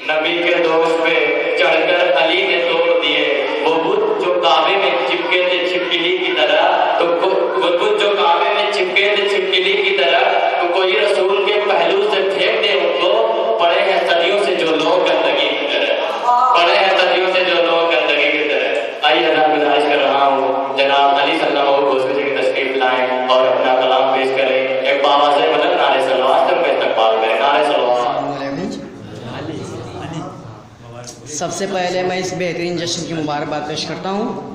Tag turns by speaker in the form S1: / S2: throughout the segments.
S1: نبی کے دوست پہ چڑھ کر علی نے توڑ دیے وہ بت جو کعبے میں چپکے تھے چھپکلی کی طرح، تو وہ بت جو کعبے میں چپکے تھے چھپکلی کی طرح، تو کوئی رسول کے پہلو سے پھینک دے ان کو، پڑے ہیں صدیوں سے جو لوگ گندگی کی طرح، پڑے ہیں صدیوں سے جو لوگ گندگی کی طرح۔ آئیے جناب گزارش کر رہا ہوں جناب علی صلی اللہ علیہ وسلم کی تشریف لائیں اور اپنا کلام پیش کریں، ایک بابا سے مدد نعرے صلوات کا استقبال کریں، نعرے صلوات۔
S2: سب سے پہلے میں اس بہترین جشن کی مبارکباد پیش کرتا ہوں۔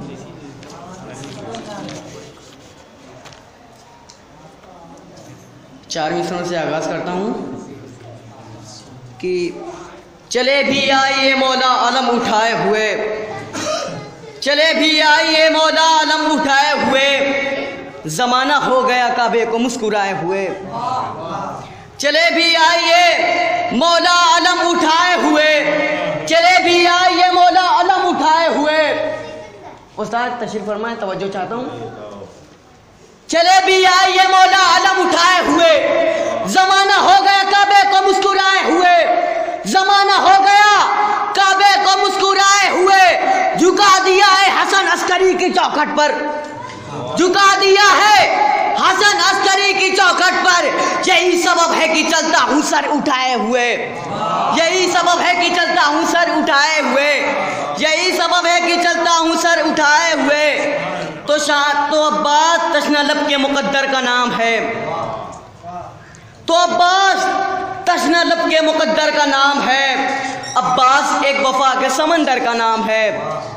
S2: چار مصروں سے آغاز کرتا ہوں کہ چلے بھی آئیے مولا علم اٹھائے ہوئے، چلے بھی آئیے مولا علم اٹھائے ہوئے، زمانہ ہو گیا کعبے کو مسکرائے ہوئے۔ چلے بھی آئیے مولا علم اٹھائے ہوئے، چلے بھی آئیے مولا علم اٹھائے ہوئے۔ استاد تشریف فرمائیں، توجہ چاہتا ہوں۔ چلے بھی آئیے مولا علم اٹھائے ہوئے، زمانہ ہو گیا کعبے کو مسکرائے ہوئے، زمانہ ہو گیا کعبے کو مسکرائے ہوئے۔ جھکا دیا ہے حسن عسکری کی چوکھٹ پر، جھکا دیا ہے حسن عسکری کی چوکھٹ پر، یہی سبب ہے کہ چلتا ہوں سر اٹھائے ہوئے، یہی سبب ہے کہ چلتا ہوں سر اٹھائے ہوئے، یہی سبب ہے کہ چلتا ہوں سر اٹھائے ہوئے۔ تو عباس تشنہ لب کے مقدر کا نام ہے، تو عباس تشنہ لب کے مقدر کا نام ہے، عباس ایک وفا کے سمندر کا نام ہے،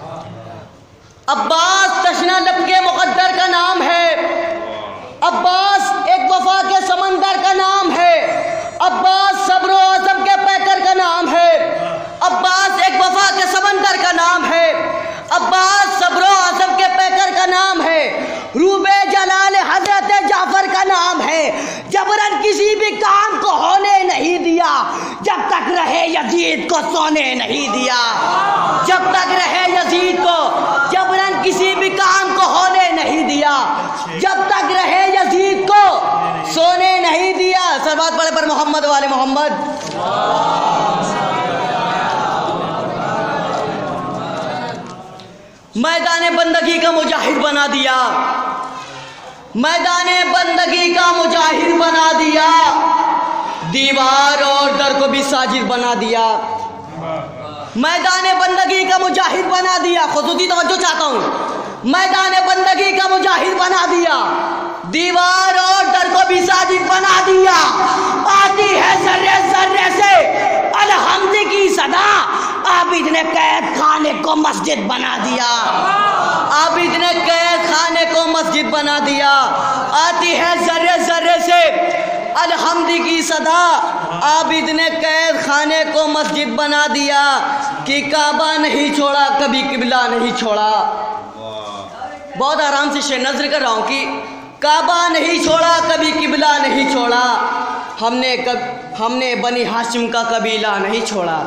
S2: عباس تشنہ لب کے مقدر کا نام ہے، عباس ایک وفا کے سمندر کا نام ہے، عباس صبر و عزم کے پیکر کا نام ہے، عباس ایک وفا کے سمندر کا نام ہے، عباس صبر و عزم کے پیکر کا نام ہے، روب جلال حضرت جعفر کا نام ہے، جبرن کسی بھی کام کو ہونے نہیں دیا، جب تک رہے یزید کو سونے نہیں دیا، جب تک رہے یزید کو جبرن کسی بھی کام کو ہونے نہیں دیا، جب تک رہے یزید کو سونے نہیں دیا۔ صلوات پڑھے پر محمد والے محمد۔ میدان بندگی کا مجاہد بنا دیا، میدان بندگی کا مجاہد بنا دیا، دیوار اور در کو بھی ساجد بنا دیا، میدان بندگی کا مجاہد بنا دیا۔ خصوصی توجہ چاہتا ہوں، میدان بندگی کا مجاہد بنا دیا، دیوار اور در کو بھی ساجد بنا دیا، آتی ہے ذرے ذرے سے الحمد کی صدا، عابد نے قید خانے کو مسجد بنا دیا، عابد نے قید خانے کو مسجد بنا دیا، آتی ہے ذرے ذرے سے الحمد کی صدا، عابد نے قید خانے کو مسجد بنا دیا، کہ کعبہ نہیں چھوڑا کبھی قبلہ نہیں چھوڑا۔ بہت آرام سے شعر نظر کر رہا ہوں کہ کعبہ نہیں چھوڑا کبھی قبلہ نہیں چھوڑا، ہم نے بنی ہاشم کا قبیلہ نہیں چھوڑا،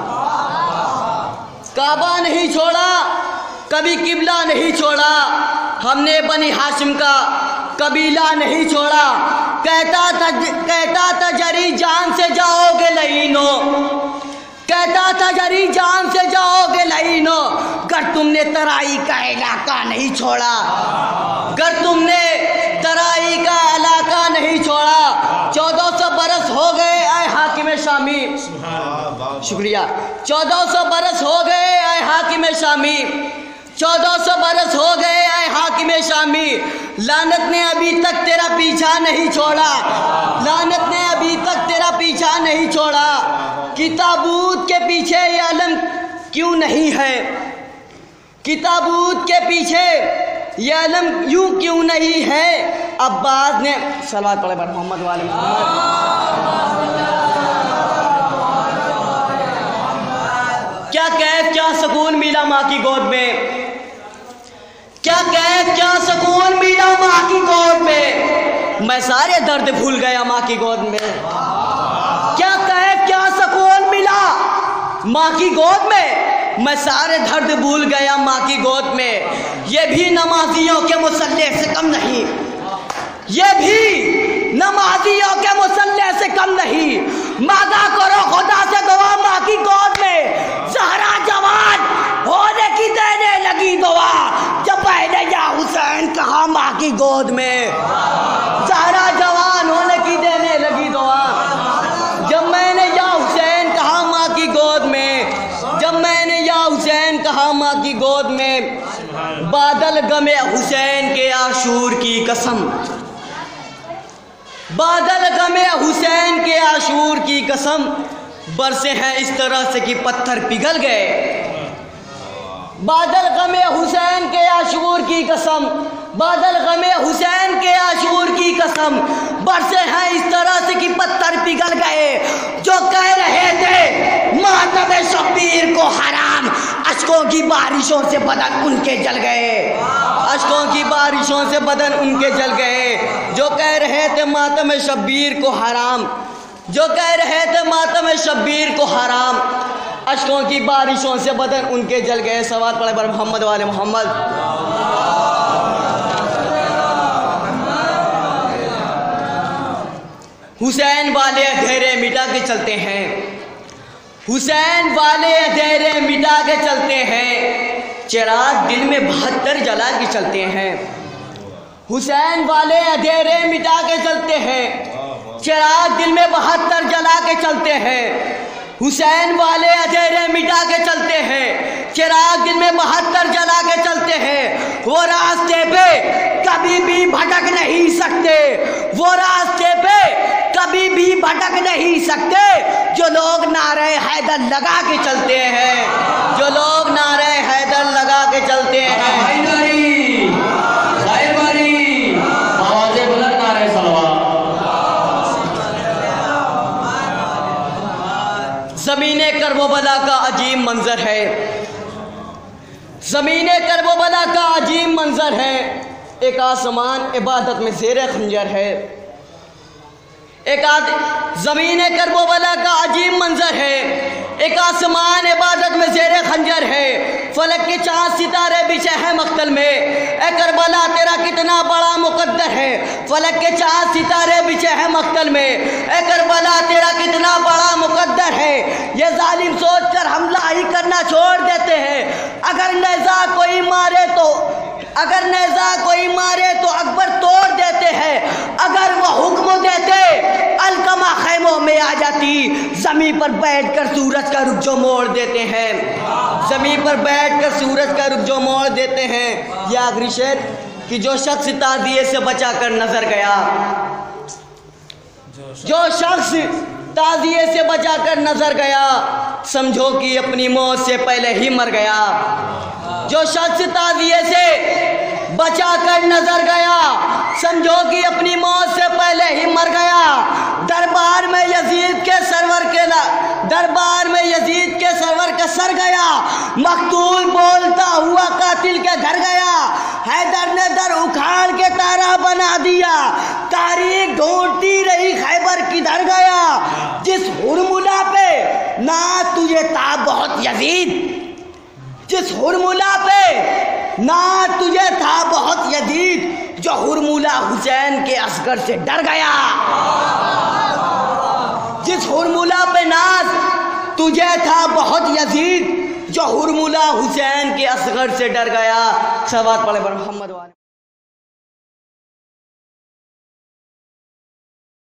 S2: کعبہ نہیں چھوڑا کبھی قبلہ نہیں چھوڑا، ہم نے بنی ہاشم کا قبیلہ نہیں چھوڑا، کہتا تھا جری جان سے جاؤ گے لعینو، کہتا تھا جری جان سے جاؤ گے لعینو، گر تم نے ترائی کا علاقہ نہیں چھوڑا، گر تم نے ترائی کا علاقہ نہیں چھوڑا۔ 1400 برس ہو گئے اے حاکم شامی، شکریہ، 1400 برس ہو گئے اے حاکم شامی، 1400 برس ہو گئے اے حاکم شامی، لعنت نے ابھی تک تیرا پیچھا نہیں چھوڑا، لعنت نے ابھی تک تیرا پیچھا نہیں چھوڑا، کہ تابوت کے پیچھے یہ علم کیوں نہیں ہے، کہ تابوت کے پیچھے یہ علم یوں کیوں نہیں ہے۔ عباس نے صلوات پڑھے پر محمد والے محمد۔ کیا کیف کیا سکون ملا ماں کی گود میں، کیا کیف کیا سکون ملا ماں کی گود میں، میں سارے درد بھول گیا ماں کی گود میں، کیا کیف کیا سکون ملا ماں کی گود میں، میں سارے درد بھول گیا ماں کی گود میں، یہ بھی نمازیوں کے مصلی سے کم نہیں، یہ بھی نمازیوں کے مصلی سے کم نہیں، مانگا کرو خدا سے دعا ماں کی گود میں، बादल गमे हुसैन के आशूर की कसम, बादल गमे हुसैन के आशूर की कसम, बरसे हैं इस तरह से कि पत्थर पिघल गए। बादल गमे हुसैन के आशूर की कसम, बादल गमे हुसैन के आशूर की कसम, बरसे हैं इस तरह से कि पत्थर पिघल गए। जो कह रहे थे मातम शब्बीर को हराम, अश्कों की बारिशों से बदन उनके जल गए, अश्कों की बारिशों से बदन उनके जल गए। जो कह रहे थे मातम शब्बीर को हराम, जो कह रहे थे मातम शब्बीर को हराम, अश्कों की बारिशों से बदन उनके जल गए। सवाल पढ़े पर मोहम्मद वाले मोहम्मद। हुसैन वाले अंधेरे मिटा के चलते हैं, हुसैन वाले अंधेरे मिटा के चलते हैं, चिराग दिल में 72 जला के चलते हैं। हुसैन वाले अंधेरे मिटा के चलते हैं, चिराग दिल में 72 जला के चलते हैं। हुसैन वाले अंधेरे मिटा के चलते हैं, चिराग दिल में 72 जला के चलते हैं। वो रास्ते पे कभी भी भटक नहीं सकते, वो रास्ते पे कभी भी भटक नहीं सकते, जो लोग नारे हैदर लगा के चलते हैं, जो लोग नारे हैदर लगा के चलते हैं। ज़मीने करबला का अजीम मंजर है, ज़मीने करबला का अजीम मंजर है, एक आसमान इबादत में ज़ेरे खंजर है। एक ज़मीने करबला का अजीम मंजर है, एक आसमान इबादत में ज़ेरे खंजर है। फलक के चाँद सितारे बिछे हैं मख्तल में, ए करबला तेरा कितना बड़ा मुकद्दर है। फलक के चाँद सितारे बिछे हैं मख्तल में, ए करबला तेरा कितना बड़ा मुकद्दर है। ये जालिम सोच कर हमला ही करना छोड़ देते हैं, अगर नेज़ा कोई मारे तो, अगर नेज़ा कोई मारे तो अकबर तोड़ देते हैं। अगर वो हुक्म देते अलकमा खैमों में आ जाती, ज़मीन पर बैठकर सूरज का रुख जो मोड़ देते हैं, ज़मीन पर बैठकर सूरज का रुख जो मोड़ देते हैं। ये आखिरी शेर कि जो शख्स ताज़िए से बचा कर नजर गया, जो शख्स ताज़िए से बचा कर नजर गया, समझो कि अपनी मौत से पहले ही मर गया। जो शख्स ताज़िए से बचा कर नजर गया, समझो कि अपनी मौत से पहले ही मर गया। दरबार में यजीद के सरवर के दरबार में यजीद के सरवर का सर गया, मकतूल बोलता हुआ कातिल के घर गया। हैदर ने दर उखाड़ के तारा बना दिया, तारीख ढूंढती रही खैबर किधर गया। जिस हुरमुला पे ना तुझे था बहुत यजीद, जिस हुरमुला पे ना तुझे था बहुत यजीद, जो हुरमुला हुसैन के असगर से डर गया। जिस हुरमुला पे नाज तुझे था बहुत यजीद, जो हुरमुला हुसैन के असगर से डर गया। सवात पढ़े पर मोहम्मद वाले।